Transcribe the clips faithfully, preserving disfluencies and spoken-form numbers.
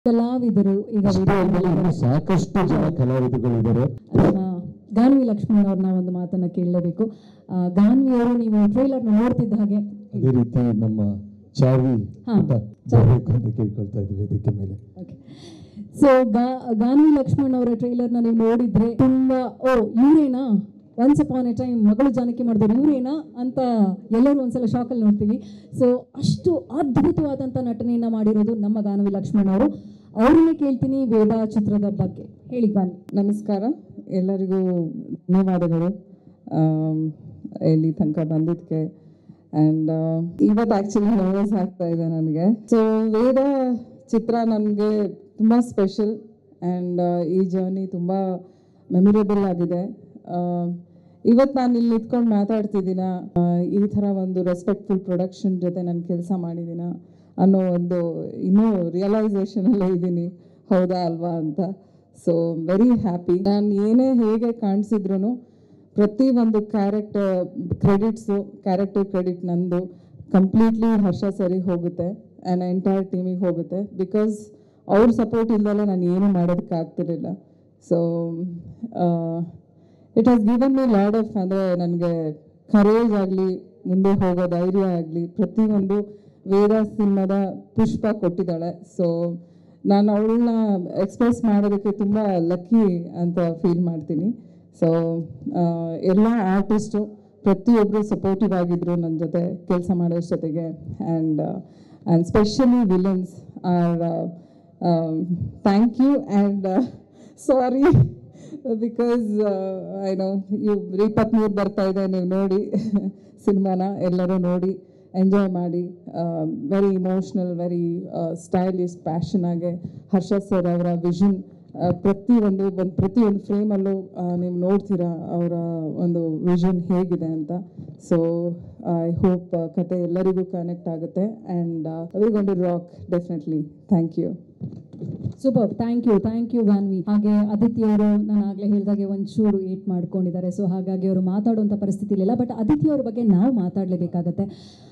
ಕಲಾವಿದರು ಈಗ ಸಾಕಷ್ಟು ಜನ ಕಲಾವಿದಗಳು ಇದ್ದಾರೆ. ಗಾನವಿ ಲಕ್ಷ್ಮಣ್ ಅವ್ರನ್ನ ಒಂದು ಮಾತನ್ನ ಕೇಳಲೇಬೇಕು. ಗಾನವಿ ಅವರು ನೀವು ಟ್ರೈಲರ್ ನೋಡ್ತಿದ್ದ ಹಾಗೆ ಅದೇ ರೀತಿ ನಮ್ಮ ಚಾವಿ ಅಂತ ಕೇಳ್ಕೊಳ್ತಾ ಇದ್ದೀವಿ ವೇದಿಕೆ ಮೇಲೆ. ಸೊ ಗಾನವಿ ಲಕ್ಷ್ಮಣ್ ಅವರ ಟ್ರೈಲರ್ನ ನೀವು ನೋಡಿದ್ರೆ ತುಂಬಾ ಓ ಇವರೇನಾ once upon a time Magalu Janaki ಮಾಡಿದವರು ಇವರೇನಾ ಅಂತ ಎಲ್ಲರೂ ಒಂದ್ಸಲ ಶಾಕಲ್ಲಿ ನೋಡ್ತೀವಿ. ಸೊ ಅಷ್ಟು ಅದ್ಭುತವಾದಂಥ ನಟನೆಯನ್ನು ಮಾಡಿರೋದು ನಮ್ಮ ಗಾನವಿ ಲಕ್ಷ್ಮಣ್ ಅವರು. ಅವ್ರನ್ನೇ ಕೇಳ್ತೀನಿ ವೇದ ಚಿತ್ರದ ಬಗ್ಗೆ ಹೇಳಿ. ಗಾನವಿ ನಮಸ್ಕಾರ, ಎಲ್ಲರಿಗೂ ಧನ್ಯವಾದಗಳು ಇಲ್ಲಿ ತನಕ ಬಂದಿದ್ದಕ್ಕೆ. ಆ್ಯಂಡ್ ಇವತ್ತು ಆ್ಯಕ್ಚುಲಿ ನರ್ವಸ್ ಆಗ್ತಾ ಇದೆ ನನಗೆ. ಸೊ ವೇದ ಚಿತ್ರ ನನಗೆ ತುಂಬ ಸ್ಪೆಷಲ್ ಆ್ಯಂಡ್ ಈ ಜರ್ನಿ ತುಂಬ ಮೆಮೊರೇಬಲ್ ಆಗಿದೆ. ಇವತ್ತು ನಾನು ಇಲ್ಲಿ ನಿಂತ್ಕೊಂಡು ಮಾತಾಡ್ತಿದ್ದೀನ, ಈ ಥರ ಒಂದು ರೆಸ್ಪೆಕ್ಟ್ಫುಲ್ ಪ್ರೊಡಕ್ಷನ್ ಜೊತೆ ನಾನು ಕೆಲಸ ಮಾಡಿದ್ದೀನ ಅನ್ನೋ ಒಂದು ಇನ್ನೂ ರಿಯಲೈಸೇಷನಲ್ಲೇ ಇದ್ದೀನಿ, ಹೌದಾ ಅಲ್ವಾ ಅಂತ. So very happy. ನಾನು ಏನೇ ಹೇಗೆ ಕಾಣಿಸಿದ್ರು ಪ್ರತಿ ಒಂದು ಕ್ಯಾರೆಕ್ಟರ್ ಕ್ರೆಡಿಟ್ಸು ಕ್ಯಾರೆಕ್ಟರ್ ಕ್ರೆಡಿಟ್ ನಂದು ಕಂಪ್ಲೀಟ್ಲಿ ಹರ್ಷ ಸರಿ ಹೋಗುತ್ತೆ ಆ್ಯಂಡ್ ಎಂಟೈರ್ ಟೀಮಿಗೆ ಹೋಗುತ್ತೆ. ಬಿಕಾಸ್ ಅವ್ರ ಸಪೋರ್ಟ್ ಇಲ್ಲದಲ್ಲೇ ನಾನು ಏನೂ ಮಾಡೋದಕ್ಕಾಗ್ತಿರಲಿಲ್ಲ. So it has given me lot of, ಅಂದರೆ ನನಗೆ ಕರೇಜ್ ಆಗಲಿ, ಮುಂದೆ ಹೋಗೋ ಧೈರ್ಯ ಆಗಲಿ, ಪ್ರತಿಯೊಂದು ವೇದ ಸಿನಿಮಾದ ಪುಷ್ಪ ಕೊಟ್ಟಿದ್ದಾಳೆ. ಸೊ ನಾನು ಅವಳನ್ನ ಎಕ್ಸ್ಪ್ರೆಸ್ ಮಾಡೋದಕ್ಕೆ ತುಂಬ ಲಕ್ಕಿ ಅಂತ ಫೀಲ್ ಮಾಡ್ತೀನಿ. ಸೊ ಎಲ್ಲ ಆರ್ಟಿಸ್ಟು ಪ್ರತಿಯೊಬ್ಬರು ಸಪೋರ್ಟಿವ್ ಆಗಿದ್ದರು ನನ್ನ ಜೊತೆ ಕೆಲಸ ಮಾಡೋದ್ರ ಜೊತೆಗೆ. And and specially villains are thank you and sorry because I know ಇವ್ ಇಪ್ಪತ್ತ್ಮೂರು ಬರ್ತಾ ಇದೆ, ನೀವು ನೋಡಿ ಸಿನಿಮಾನ ಎಲ್ಲರೂ ನೋಡಿ ಎಂಜಾಯ್ ಮಾಡಿ. Very emotional, very stylish, passion ಆಗಿ ಹರ್ಷ ಸರ್ ಅವರ ವಿಷನ್ ಪ್ರತಿಯೊಂದು ಒಂದು ಪ್ರತಿಯೊಂದು ಫ್ರೇಮಲ್ಲೂ ನೀವು ನೋಡ್ತೀರಾ ಅವರ ಒಂದು ವಿಷನ್ ಹೇಗಿದೆ ಅಂತ. ಸೊ ಐ ಹೋಪ್ ಕತೆ ಎಲ್ಲರಿಗೂ ಕನೆಕ್ಟ್ ಆಗುತ್ತೆ and we going to rock definitely. Thank you. Super, thank you thank you Ganavi. ಹಾಗೆ ಅದಿತಿ ಅವರು ನಾನು ಆಗಲೇ ಹೇಳಿದಾಗೆ ಒಂಚೂರು ಏಟ್ ಮಾಡ್ಕೊಂಡಿದ್ದಾರೆ. ಸೊ ಹಾಗಾಗಿ ಅವರು ಮಾತಾಡುವಂಥ ಪರಿಸ್ಥಿತಿ ಇಲ್ಲ. ಬಟ್ ಅದಿತಿ ಅವ್ರ ಬಗ್ಗೆ ನಾವು ಮಾತಾಡಲೇಬೇಕಾಗತ್ತೆ.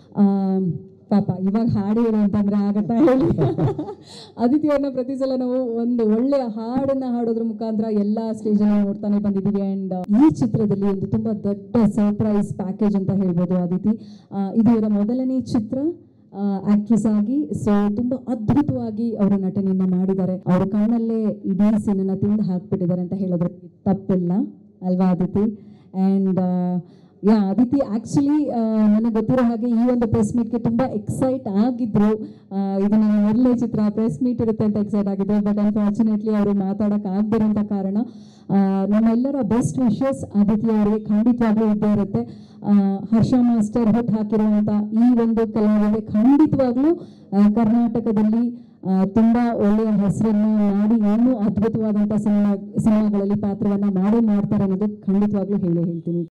ಪಾಪ ಇವಾಗ ಹಾಡು ಹೇಳು ಅಂತಂದರೆ ಆಗತ್ತಾ ಹೇಳಿ. ಅದಿತಿ ಅವ್ರನ್ನ ಪ್ರತಿ ಸಲ ನಾವು ಒಂದು ಒಳ್ಳೆಯ ಹಾಡನ್ನು ಹಾಡೋದ್ರ ಮುಖಾಂತರ ಎಲ್ಲ ಸ್ಟೇಜಲ್ಲಿ ನೋಡ್ತಾನೆ ಬಂದಿದ್ದೀವಿ. ಆ್ಯಂಡ್ ಈ ಚಿತ್ರದಲ್ಲಿ ಒಂದು ತುಂಬ ದೊಡ್ಡ ಸರ್ಪ್ರೈಸ್ ಪ್ಯಾಕೇಜ್ ಅಂತ ಹೇಳ್ಬೋದು ಅದಿತಿ. ಇದು ಇವರ ಮೊದಲನೇ ಚಿತ್ರ ಆಕ್ಟ್ರೆಸ್ ಆಗಿ. ಸೊ ತುಂಬ ಅದ್ಭುತವಾಗಿ ಅವರ ನಟನೆಯನ್ನು ಮಾಡಿದ್ದಾರೆ. ಅವರ ಕಣ್ಣಲ್ಲೇ ಇಡೀ ಸೀನನ್ನು ತಿಂದು ಹಾಕ್ಬಿಟ್ಟಿದ್ದಾರೆ ಅಂತ ಹೇಳಿದ್ರೆ ತಪ್ಪಿಲ್ಲ ಅಲ್ವಾ Aditi? And yeah Aditi actually ನನಗೆ ಗೊತ್ತಿರೋ ಹಾಗೆ ಈ ಒಂದು ಪ್ರೆಸ್ ಮೀಟ್ಗೆ ತುಂಬ ಎಕ್ಸೈಟ್ ಆಗಿದ್ರು. ಇದು ನನ್ನ ಮೊದಲನೇ ಚಿತ್ರ, ಪ್ರೆಸ್ ಮೀಟ್ ಇರುತ್ತೆ ಅಂತ ಎಕ್ಸೈಟ್ ಆಗಿದ್ರು. ಬಟ್ ಅನ್ಫಾರ್ಚುನೇಟ್ಲಿ ಅವರು ಮಾತಾಡೋಕೆ ಆಗದಿರೋಂಥ ಕಾರಣ ನಮ್ಮೆಲ್ಲರ ಬೆಸ್ಟ್ ವಿಶಸ್ ಅದಿತಿ ಅವರಿಗೆ ಖಂಡಿತವಾಗ್ಲೂ ಇದ್ದೇ ಇರುತ್ತೆ. ಹರ್ಷ ಮಾಸ್ಟರ್ ಹುಟ್ಟು ಹಾಕಿರುವಂಥ ಈ ಒಂದು ಕಲಾವಿದೆ ಖಂಡಿತವಾಗ್ಲೂ ಕರ್ನಾಟಕದಲ್ಲಿ ತುಂಬ ಒಳ್ಳೆಯ ಹೆಸರನ್ನು ಮಾಡಿ ಇನ್ನೂ ಅದ್ಭುತವಾದಂಥ ಸಿನಿಮಾ ಸಿನಿಮಾಗಳಲ್ಲಿ ಪಾತ್ರವನ್ನು ಮಾಡೇ ಮಾಡ್ತಾರೆ ಅನ್ನೋದು ಖಂಡಿತವಾಗ್ಲೂ ಹೇಳೇ ಹೇಳ್ತೀನಿ.